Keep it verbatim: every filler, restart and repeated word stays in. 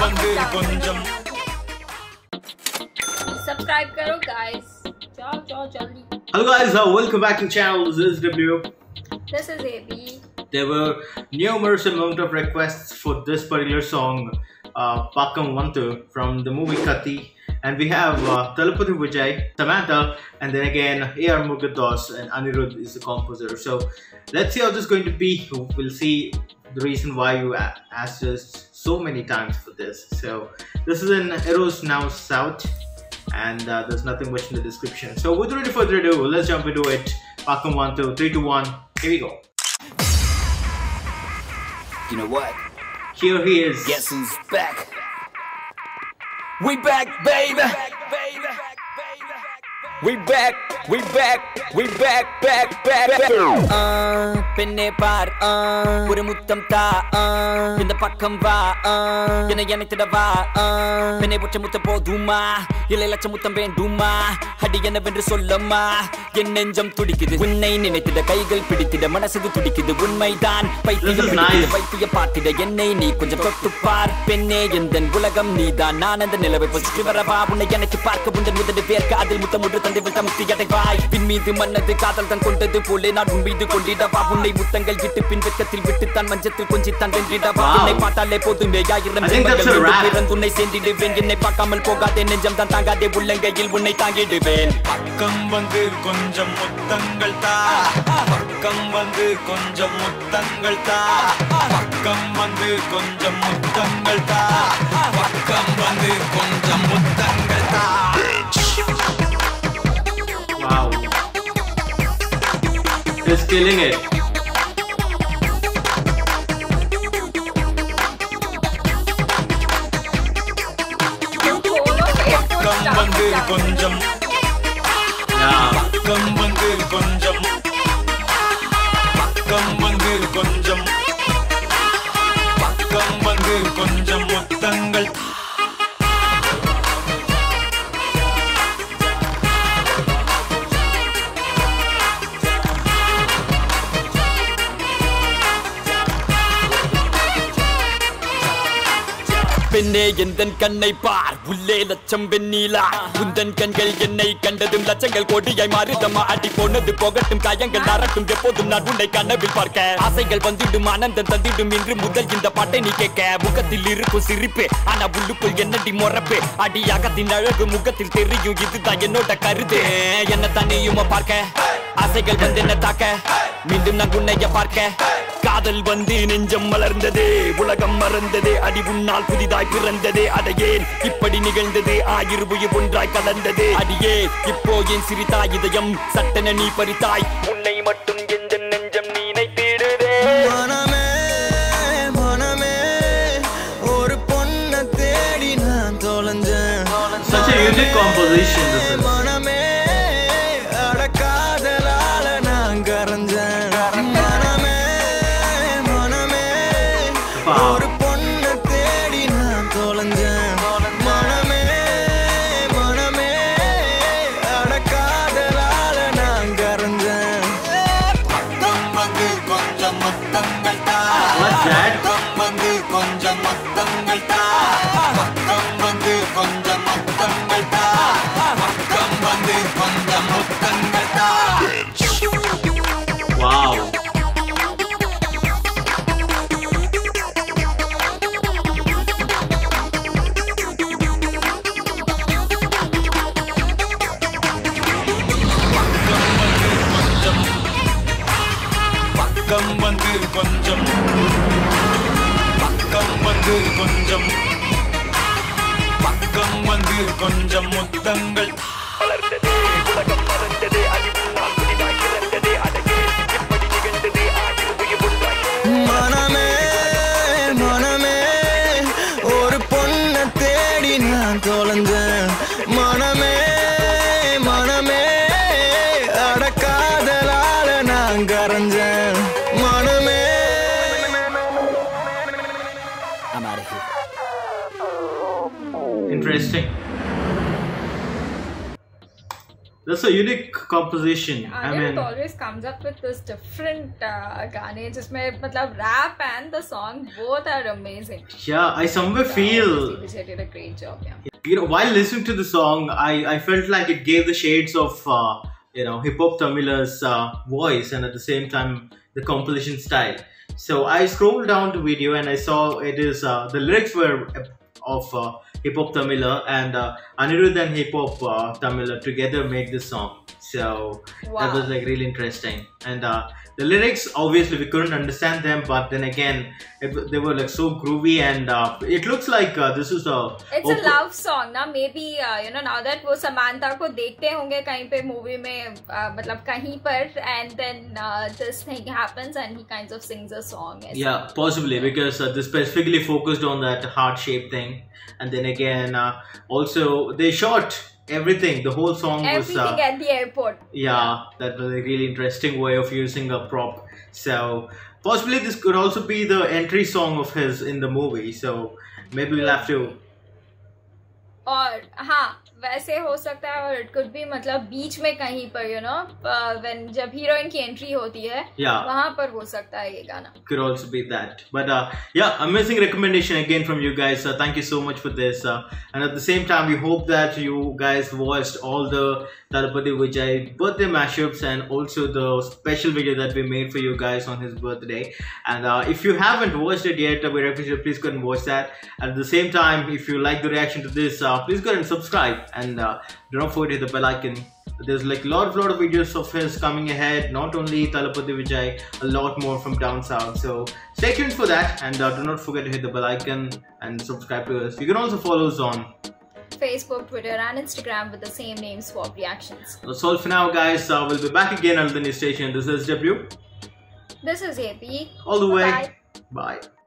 Subscribe karo guys. Ciao ciao jaldi. Hello guys, uh, welcome back to the channel. This is W. This is A B. There were numerous amount of requests for this particular song, uh, PAKKAM VANTHU from the movie Kaththi, and we have uh, Thalapathy Vijay, Samantha, and then again A R and Anirudh is the composer. So let's see how this is going to be. We'll see the reason why you asked us so many times for this. So this is in Eros Now South, and uh, there's nothing much in the description. So without any further ado, let's jump into it. PAKKAM VANTHU, three, two, one, here we go. You know what? Here he is. Guess who's back? We back, baby. We back, we back, we back, back, back, back. Uh, penne par, uh, pure muttam ta, uh, inda pakkam va, uh, enna ennathida va, uh, penne pocha mutta poduma, illai lacha muttam venduma, hadi enna vendru sollama, en nenjam tudikkudu, unnai ninaithida kaigal pidithida manasudhu tudikkudu, unmai dhaan paithiya pidithida paithiya paatida, ennai nee konjam thottu paar, penne endan ulagam needhaan, naan andha nilavai pochi varava, unnai enakku paarka undan mudadu verka, adil muttamudru தந்தைவள் தமுத்தி அடைவாய் பின் மீது மன்னது காதல் தான் கொண்டது போலே நான் உன் மீது கொண்டிடவா உன்னை முத்தங்கள் விட்டு பின் வெக்கத்தில் விட்டு தான் மஞ்சத்தில் கொஞ்சி தான் வென்றிடவா உன்னை பார்த்தாலே போதுமே ஆயிரம் பிறந்து உன்னை சேர்ந்திடுவேன் என்னை பார்க்காமல் போகாதே நெஞ்சம் தான் தாங்காதே உள்ளங்கையில் உன்னை தாங்கிடுவேன் பக்கம் வந்து கொஞ்சம் முத்தங்கள் தா பக்கம் வந்து கொஞ்சம் முத்தங்கள் தா பக்கம் வந்து கொஞ்சம் முத்தங்கள் தா பக்கம் வந்து கொஞ்சம் முத்தங்கள் தா. Wow, he's killing it. பக்கம் வந்து கொஞ்சம் பக்கம் வந்து கொஞ்சம் பக்கம் வந்து கொஞ்சம் பக்கம் வந்து கொஞ்சம் முத்தங்கள் பெண்ணே எந்தன் கண்ணை பார் உள்ளே லட்சம் வெண்ணீலா உந்தன் கண்கள் என்னை கண்டதும் லட்சங்கள் கோடியாய் மாறுதமா அடி போனது போகட்டும் காயங்கள் நரட்டும் எப்போதும் நான் உன்னை கனவில் பார்க்க ஆசைகள் வந்துடும் ஆனந்தம் தந்திடும் இன்று முதல் இந்த பாட்டை நீ கேட்க முகத்தில் இருக்கும் சிரிப்பு ஆனா உள்ளுக்குள் என்னடி மொறப்பு அடியாகத்தின் அழகு முகத்தில் தெரியும் இதுதான் என்னோட கருத்து என்ன தனியுமா பார்க்க ஆசைகள் வந்து என்ன தாக்க மீண்டும் நான் உன்னைய பார்க்க காதல் வந்து நெஞ்சம் மலர்ந்தது உலகம் மறந்தது அடி உன்னால் புதிதாய் பிறந்தது அடையேன் இப்படி நிகழ்ந்தது ஆயிரம் ஒன்றாய் கலந்தது அடியே இப்போ என் சிரித்தாய் இதயம் சட்டென நீ பறித்தாய் உன்னை மட்டும் எந்த நெஞ்சம் நினைத்திடுதே மனமே மனமே ஒரு பொண்ணை தேடி நான் தொலைஞ்சேன். Such a unique composition this is. மனமே அட காதலால நான் கரைஞ்சேன். ஒரு பொண்ணை தேடி நான் தொலைஞ்சேன். மனமே மனமே அட காதலால நான் கரைஞ்சேன். பக்கம் வந்து கொஞ்சம் முத்தங்கள் தா பக்கம் வந்து கொஞ்சம் முத்தங்கள் தா பக்கம் வந்து கொஞ்சம் முத்தங்கள் தா பக்கம் வந்து கொஞ்சம் முத்தங்கள் தா. Wow. பக்கம் வந்து கொஞ்சம் பக்கம் வந்து கொஞ்சம் பக்கம் வந்து கொஞ்சம் முத்தங்கள் மலர்ந்தது உலகம் மறந்தது அடி உன்னால் புதிதாய் பிறந்தது அடையே இப்படி நிகழ்ந்தது ஆயிரம் ஒன்றாய் மனமே மனமே ஒரு பொண்ணை தேடி நான் தொலைஞ்சேன். மனமே மனமே அட காதலால நான் கரைஞ்சேன். மனமே I'm out of here. Interesting. that's a unique composition. Anirudh I mean, always comes up with this different uh, gaane, jisme matlab rap and the song both are amazing. Yeah, I somewhere So, feel, Vijay did a great job. Yeah. you know, while listening to the song, I, I felt like it gave the shades of, uh, you know, hip hop Tamila's uh, voice and at the same time the composition style. So I scrolled down the video and I saw it is, uh, the lyrics were of uh, hip hop Tamila, and uh, Anirudh and hip hop uh, Tamila together made this song. So Wow. that was like really interesting. And uh, the lyrics, obviously we couldn't understand them, but then again it, they were like so groovy, and uh, it looks like uh, this is a It's a love song ना, maybe uh, you know, now that वो Samantha को देखते होंगे कहीं पे movie में, uh, मतलब कहीं पर, and then uh, this thing happens and he kind of sings a song. Yeah, possibly, because uh, they specifically focused on that heart shape thing, and then again uh, also they shot everything. The whole song Everything was uh, at the airport. yeah, that was a really interesting way of using a prop. So possibly this could also be the entry song of his in the movie. So maybe we'll have to. और हाँ वैसे हो सकता है, और it could be मतलब बीच में कहीं पर, you know, uh, when जब हीरोइन की एंट्री होती है, Yeah. वहाँ पर हो सकता है ये गाना. Could also be that. But uh, yeah, amazing recommendation again from you guys. Uh, thank you so much for this. Uh, and at the same time, we hope that you guys watched all the Thalapathy Vijay birthday mashups and also the special video that we made for you guys on his birthday. And uh, if you haven't watched it yet, uh, we request you to please go and watch that. And at the same time, if you like the reaction to this, uh, please go and subscribe, and uh, do not forget to hit the bell icon. There's like a lot of lot of videos of his coming ahead, not only Thalapathy Vijay, a lot more from down south. So stay tuned for that, and uh, do not forget to hit the bell icon and subscribe to us. You can also follow us on Facebook, Twitter and Instagram with the same name, SWAB Reactions. That's all for now, guys. Uh, we'll be back again on the new station. This is W. This is A P. All the way. Bye-bye. Bye.